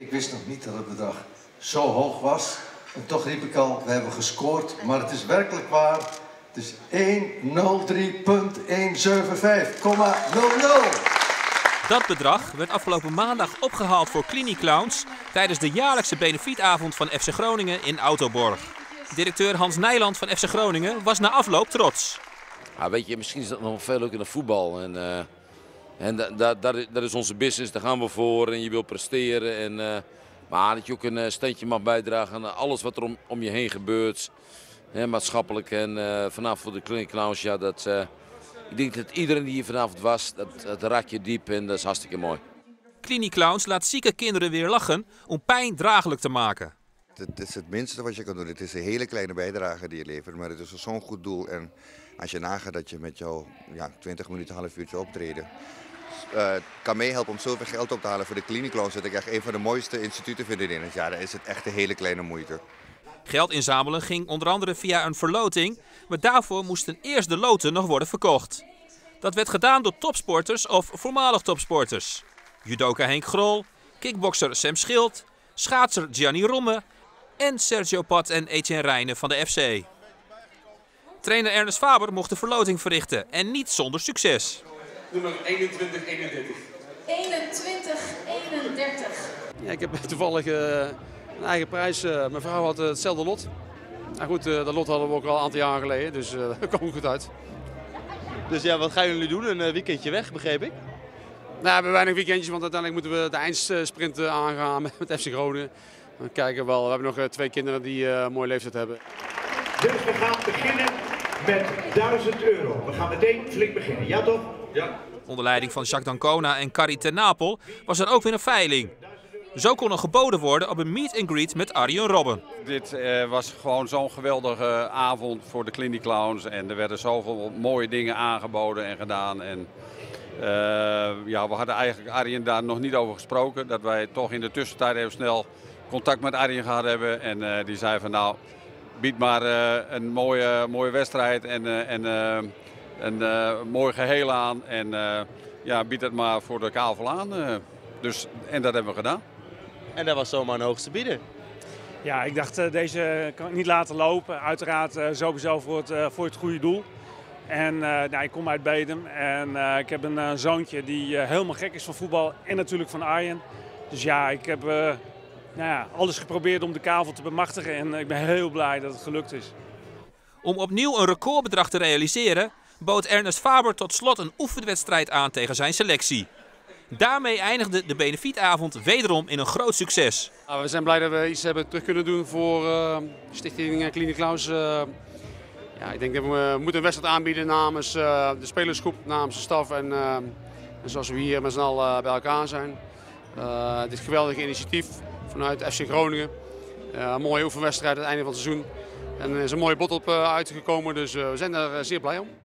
Ik wist nog niet dat het bedrag zo hoog was. En toch riep ik al, we hebben gescoord. Maar het is werkelijk waar. Het is 103.175,00. Dat bedrag werd afgelopen maandag opgehaald voor Cliniclowns tijdens de jaarlijkse benefietavond van FC Groningen in Autoborg. Directeur Hans Nijland van FC Groningen was na afloop trots. Ja, weet je, misschien is dat nog veel leuker dan voetbal. Dat is onze business, daar gaan we voor en je wil presteren. Maar dat je ook een steentje mag bijdragen aan alles wat er om je heen gebeurt. Maatschappelijk en vanavond voor de Cliniclowns, ja, ik denk dat iedereen die hier vanavond was, dat raakt je diep en dat is hartstikke mooi. Cliniclowns laat zieke kinderen weer lachen om pijn draaglijk te maken. Het is het minste wat je kan doen. Het is een hele kleine bijdrage die je levert, maar het is zo'n goed doel. En als je nagaat dat je met jouw 20 minuten, half uurtje optreden kan meehelpen om zoveel geld op te halen voor de Cliniclowns, dat ik echt een van de mooiste instituten vind in het jaar. Dan is het echt een hele kleine moeite. Geld inzamelen ging onder andere via een verloting, maar daarvoor moesten eerst de loten nog worden verkocht. Dat werd gedaan door topsporters of voormalig topsporters. Judoka Henk Grol, kickbokser Sam Schild, schaatser Gianni Romme en Sergio Pat en Etienne Rijnen van de FC. Trainer Ernest Faber mocht de verloting verrichten en niet zonder succes. Nummer 2131. 2131. Ja, ik heb toevallig een eigen prijs. Mijn vrouw had hetzelfde lot. Nou goed, dat lot hadden we ook al een aantal jaar geleden, dus dat kwam goed uit. Dus ja, wat gaan jullie doen? Een weekendje weg, begreep ik? Nou, we hebben weinig weekendjes, want uiteindelijk moeten we de eindsprint aangaan met FC Groningen. We kijken wel, we hebben nog 2 kinderen die een mooie leeftijd hebben. Dus we gaan beginnen met €1000. We gaan meteen flink beginnen, ja toch? Ja. Onder leiding van Jacques D'Ancona en Carrie ten Napel was er ook weer een veiling. Zo kon er geboden worden op een meet-and-greet met Arjen Robben. Dit was gewoon zo'n geweldige avond voor de Cliniclowns. En er werden zoveel mooie dingen aangeboden en gedaan. En, we hadden eigenlijk Arjen daar nog niet over gesproken. Dat wij toch in de tussentijd even snel contact met Arjen gehad hebben. En die zei van nou, bied maar een mooie wedstrijd en een mooi geheel aan. En bied het maar voor de kavel aan. En dat hebben we gedaan. En dat was zomaar een hoogste bieder. Ja, ik dacht deze kan ik niet laten lopen. Uiteraard sowieso voor het goede doel. En ik kom uit Bedum en ik heb een zoontje die helemaal gek is van voetbal en natuurlijk van Arjen. Dus ja, ik heb alles geprobeerd om de kavel te bemachtigen en ik ben heel blij dat het gelukt is. Om opnieuw een recordbedrag te realiseren, bood Ernest Faber tot slot een oefenwedstrijd aan tegen zijn selectie. Daarmee eindigde de benefietavond wederom in een groot succes. We zijn blij dat we iets hebben terug kunnen doen voor Stichting Cliniclowns. Ik denk dat we moeten een wedstrijd aanbieden namens de spelersgroep, namens de staf en zoals we hier met z'n allen bij elkaar zijn. Dit geweldige initiatief vanuit FC Groningen. Een mooie oefenwedstrijd aan het einde van het seizoen. En er is een mooie bod op uitgekomen, dus we zijn er zeer blij om.